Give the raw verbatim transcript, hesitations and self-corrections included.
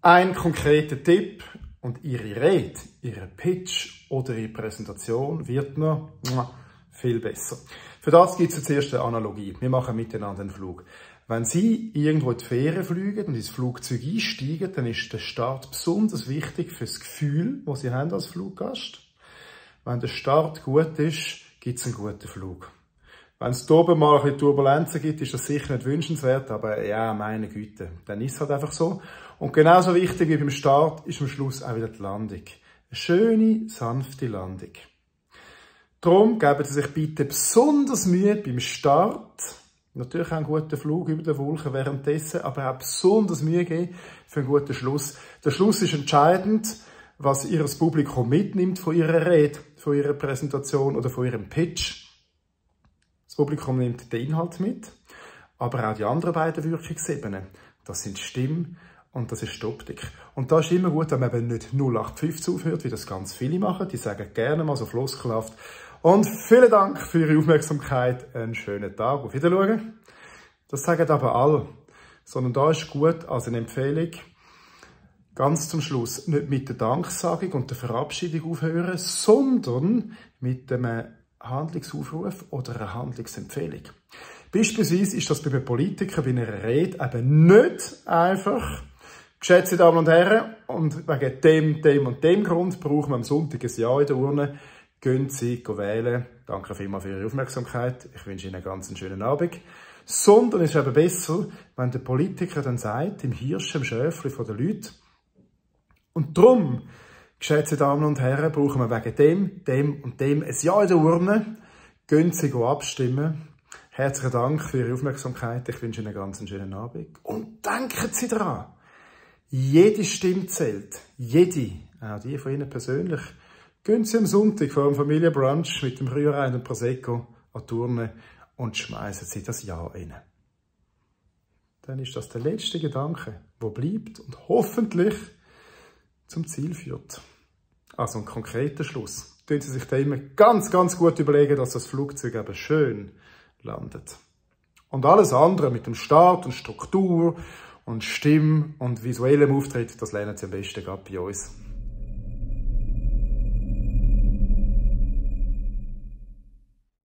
Ein konkreter Tipp und Ihre Rede, Ihre Pitch oder Ihre Präsentation wird noch viel besser. Für das gibt es jetzt erst eine Analogie. Wir machen miteinander einen Flug. Wenn Sie irgendwo in die Ferien fliegen und ins Flugzeug einsteigen, dann ist der Start besonders wichtig für das Gefühl, das Sie haben als Fluggast. Wenn der Start gut ist, gibt es einen guten Flug. Wenn es da oben mal ein bisschen Turbulenzen gibt, ist das sicher nicht wünschenswert, aber ja, meine Güte, dann ist es halt einfach so. Und genauso wichtig wie beim Start ist am Schluss auch wieder die Landung. Eine schöne, sanfte Landung. Darum geben Sie sich bitte besonders Mühe beim Start. Natürlich auch einen guten Flug über den Wolken währenddessen, aber auch besonders Mühe geben für einen guten Schluss. Der Schluss ist entscheidend, was Ihr Publikum mitnimmt von Ihrer Rede, von Ihrer Präsentation oder von Ihrem Pitch. Das Publikum nimmt den Inhalt mit, aber auch die anderen beiden Wirkungsebenen. Das sind die Stimme und das ist die Optik. Und da ist immer gut, wenn man eben nicht null acht fünfzig aufhört, wie das ganz viele machen. Die sagen gerne mal so floskelhaft. Und vielen Dank für Ihre Aufmerksamkeit. Einen schönen Tag. Auf Wiedersehen. Das sagen aber alle. Sondern da ist gut als eine Empfehlung, ganz zum Schluss nicht mit der Danksagung und der Verabschiedung aufhören, sondern mit dem Handlungsaufruf oder einer Handlungsempfehlung. Beispielsweise ist das bei einem Politiker bei einer Rede eben nicht einfach, geschätzte Damen und Herren, und wegen dem, dem und dem Grund brauchen wir am Sonntag ein Ja in der Urne. Gehen Sie wählen. Danke vielmals für Ihre Aufmerksamkeit. Ich wünsche Ihnen einen ganz schönen Abend. Sondern es ist eben besser, wenn der Politiker dann sagt, im Hirsch, im Schäfli von den Leuten, und darum, geschätzte Damen und Herren, brauchen wir wegen dem, dem und dem ein Ja in der Urne. Gehen Sie abstimmen. Herzlichen Dank für Ihre Aufmerksamkeit. Ich wünsche Ihnen einen ganz schönen Abend. Und denken Sie daran, jede Stimme zählt. Jede. Auch die von Ihnen persönlich. Gehen Sie am Sonntag vor dem Familienbrunch mit dem Rührei und Prosecco an die Urne und schmeißen Sie das Ja rein. Dann ist das der letzte Gedanke, der bleibt und hoffentlich zum Ziel führt. Also ein konkreter Schluss. Tun Sie sich da immer ganz, ganz gut überlegen, dass das Flugzeug eben schön landet. Und alles andere mit dem Start und Struktur und Stimme und visuellem Auftritt, das lernen Sie am besten gerade bei uns.